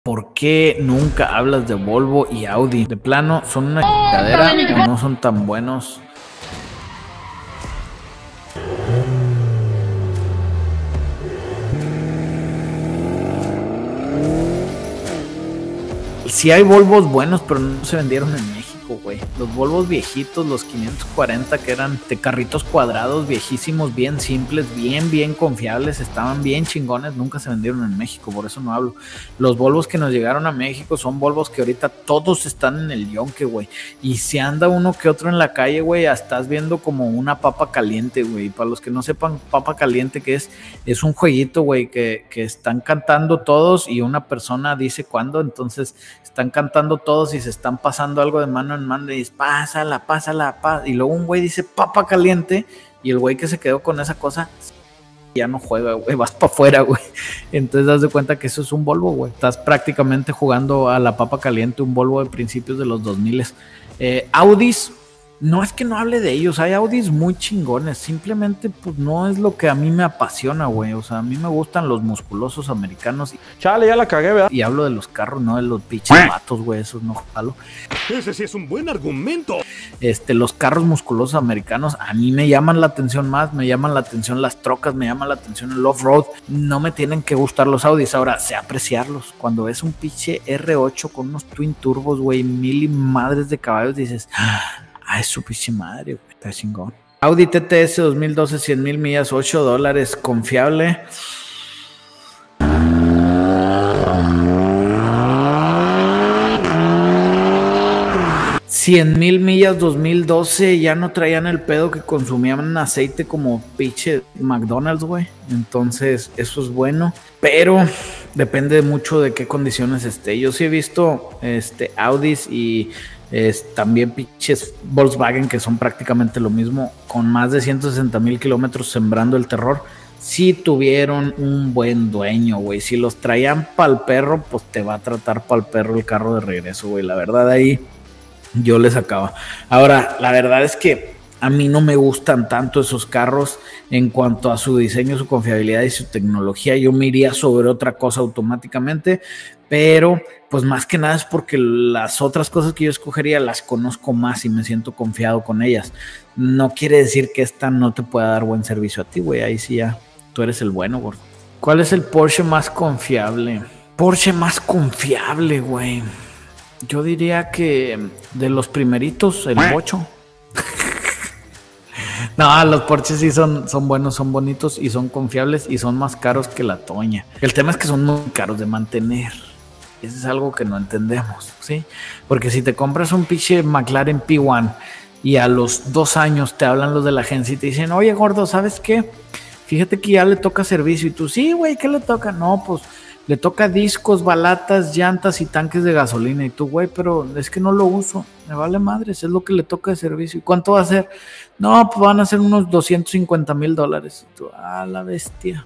¿Por qué nunca hablas de Volvo y Audi? De plano, son una chingadera o no son tan buenos. Sí hay Volvos buenos, pero no se vendieron en México, güey. Los Volvos viejitos, los 540, que eran de carritos cuadrados, viejísimos, bien simples, bien confiables, estaban bien chingones, nunca se vendieron en México, por eso no hablo. Los Volvos que nos llegaron a México son Volvos que ahorita todos están en el yonque, güey. Y si anda uno que otro en la calle, güey, estás viendo como una papa caliente, güey. Para los que no sepan, papa caliente, que es un jueguito, güey, que están cantando todos y una persona dice cuándo, entonces están cantando todos y se están pasando algo de mano en mano y dices, pásala, y luego un güey dice papa caliente y el güey que se quedó con esa cosa ya no juega, güey, vas para afuera, güey. Entonces das de cuenta que eso es un Volvo, güey. Estás prácticamente jugando a la papa caliente, un Volvo de principios de los 2000. Audis, no es que no hable de ellos, hay Audis muy chingones, simplemente pues no es lo que a mí me apasiona, güey. O sea, a mí me gustan los musculosos americanos. Chale, ya la cagué, ¿verdad? Y hablo de los carros, no de los pinches vatos, güey, esos no jalo. Ese sí es un buen argumento. Los carros musculosos americanos a mí me llaman la atención más, me llaman la atención las trocas, me llaman la atención el off-road. No me tienen que gustar los Audis, ahora sé apreciarlos. Cuando ves un pinche R8 con unos twin turbos, güey, 1000 y madres de caballos, dices, es su pinche madre, güey, está chingón. Audi TTS 2012, 100,000 millas, $8, confiable. $100,000 millas 2012, ya no traían el pedo que consumían aceite como pinche McDonald's, güey. Entonces, eso es bueno, pero depende mucho de qué condiciones esté. Yo sí he visto Audis y también pinches Volkswagen que son prácticamente lo mismo, con más de 160,000 kilómetros sembrando el terror. Si tuvieron un buen dueño, güey. Si los traían pa'l perro, pues te va a tratar pa'l perro el carro de regreso, güey. La verdad ahí yo les sacaba. Ahora, la verdad es que a mí no me gustan tanto esos carros en cuanto a su diseño, su confiabilidad y su tecnología. Yo me iría sobre otra cosa automáticamente, pero pues más que nada es porque las otras cosas que yo escogería las conozco más y me siento confiado con ellas. No quiere decir que esta no te pueda dar buen servicio a ti, güey. Ahí sí ya, tú eres el bueno, gordo. ¿Cuál es el Porsche más confiable? Porsche más confiable, güey. Yo diría que de los primeritos, el Bocho. No, los Porsches sí son buenos, son bonitos y son confiables y son más caros que la Toña. El tema es que son muy caros de mantener. Eso es algo que no entendemos, ¿sí? Porque si te compras un pinche McLaren P1 y a los 2 años te hablan los de la agencia y te dicen, oye, gordo, ¿sabes qué? Fíjate que ya le toca servicio. Y tú, sí, güey, ¿qué le toca? No, pues le toca discos, balatas, llantas y tanques de gasolina. Y tú, güey, pero es que no lo uso. Me vale madres, es lo que le toca de servicio. ¿Y cuánto va a ser? No, pues van a ser unos $250,000. Y tú, la bestia.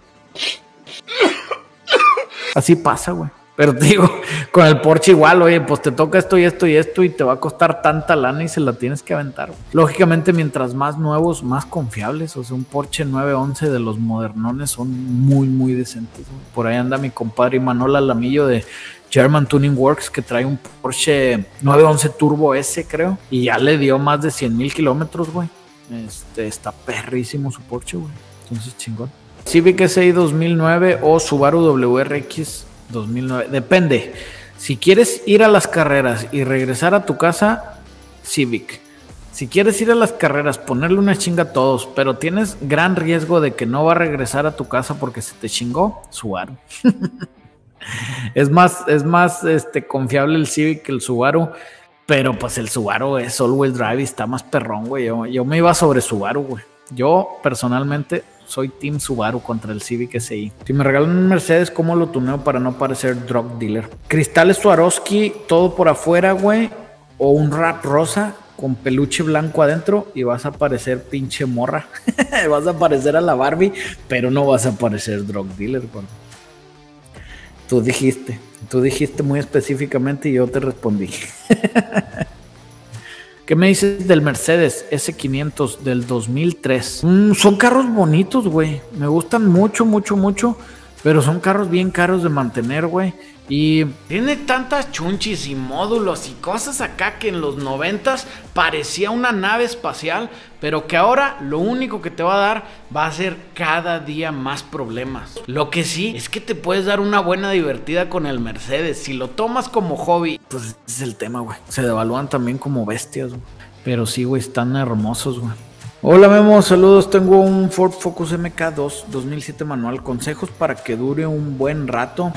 Así pasa, güey. Pero te digo, con el Porsche igual, oye, pues te toca esto y esto y esto y te va a costar tanta lana y se la tienes que aventar. Lógicamente, mientras más nuevos, más confiables. O sea, un Porsche 911 de los modernones son muy decentes, güey. Por ahí anda mi compadre Imanol Alamillo de German Tuning Works, que trae un Porsche 911 Turbo S, creo, y ya le dio más de 100,000 kilómetros, güey. Está perrísimo su Porsche, güey. Entonces, chingón. Civic Si 2009 o Subaru WRX 2009, depende. Si quieres ir a las carreras y regresar a tu casa, Civic. Si quieres ir a las carreras, ponerle una chinga a todos, pero tienes gran riesgo de que no va a regresar a tu casa porque se te chingó, Subaru. Es más confiable el Civic que el Subaru, pero pues el Subaru es all-wheel drive y está más perrón, güey. Yo me iba sobre Subaru, güey. Yo personalmente soy Team Subaru contra el Civic Si. Si me regalan un Mercedes, ¿cómo lo tuneo para no parecer drug dealer? Cristales Swarovski, todo por afuera, güey. O un wrap rosa con peluche blanco adentro y vas a parecer pinche morra. Vas a parecer a la Barbie, pero no vas a parecer drug dealer, güey. Tú dijiste muy específicamente y yo te respondí. ¿Qué me dices del Mercedes S500 del 2003? Son carros bonitos, güey. Me gustan mucho. pero son carros bien caros de mantener, güey. Y tiene tantas chunchis y módulos y cosas acá que en los 90s parecía una nave espacial, pero que ahora lo único que te va a dar va a ser cada día más problemas. Lo que sí es que te puedes dar una buena divertida con el Mercedes. Si lo tomas como hobby, pues ese es el tema, güey. Se devalúan también como bestias, güey. Pero sí, güey, están hermosos, güey. Hola Memo, saludos, tengo un Ford Focus MK2 2007 manual, consejos para que dure un buen rato.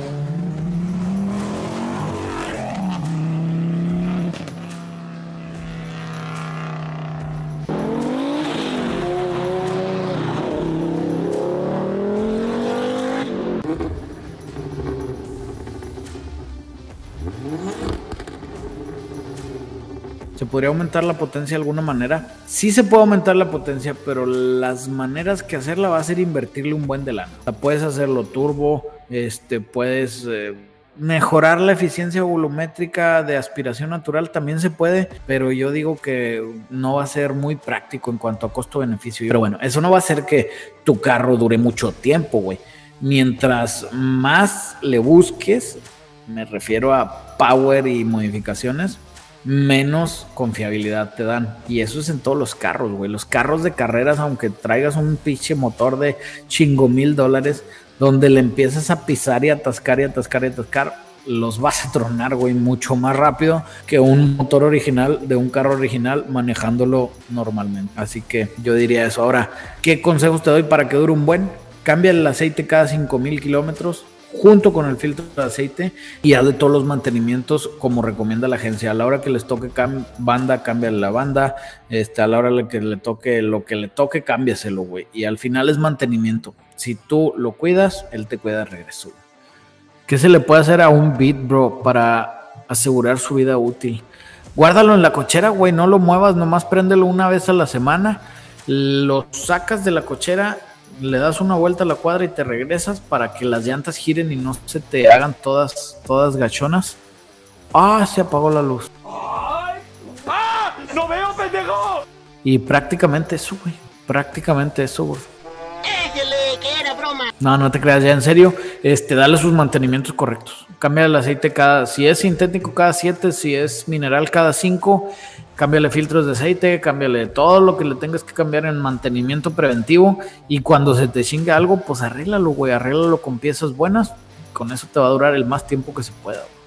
¿Se podría aumentar la potencia de alguna manera? Sí se puede aumentar la potencia, pero las maneras que hacerla va a ser invertirle un buen de lana. O sea, puedes hacerlo turbo, puedes mejorar la eficiencia volumétrica de aspiración natural, también se puede, pero yo digo que no va a ser muy práctico en cuanto a costo-beneficio. Pero bueno, eso no va a hacer que tu carro dure mucho tiempo, güey. Mientras más le busques, me refiero a power y modificaciones, menos confiabilidad te dan. Y eso es en todos los carros, güey. Los carros de carreras, aunque traigas un pinche motor de chingo $1000, donde le empiezas a pisar y atascar y atascar y atascar, los vas a tronar, güey, mucho más rápido que un motor original de un carro original manejándolo normalmente. Así que yo diría eso. Ahora, ¿qué consejos te doy para que dure un buen? Cambia el aceite cada 5000 kilómetros junto con el filtro de aceite y hazle todos los mantenimientos como recomienda la agencia. A la hora que les toque banda, cámbiale la banda, a la hora que le toque lo que le toque, cámbiaselo, güey. Y al final es mantenimiento. Si tú lo cuidas, él te cuida de regreso. ¿Qué se le puede hacer a un Beat, bro, para asegurar su vida útil? Guárdalo en la cochera, güey, no lo muevas, nomás préndelo una vez a la semana, lo sacas de la cochera, le das una vuelta a la cuadra y te regresas para que las llantas giren y no se te hagan todas gachonas. Ah, se apagó la luz. ¡Ay! ¡Ah! ¡No veo, pendejo! Y prácticamente eso, güey. Prácticamente eso, güey. Que era broma. No, no te creas, ya en serio. Dale sus mantenimientos correctos. Cambia el aceite si es sintético cada 7, si es mineral cada 5. Cámbiale filtros de aceite, cámbiale todo lo que le tengas que cambiar en mantenimiento preventivo. Y cuando se te chingue algo, pues arréglalo, güey. Arréglalo con piezas buenas. Con eso te va a durar el más tiempo que se pueda, güey.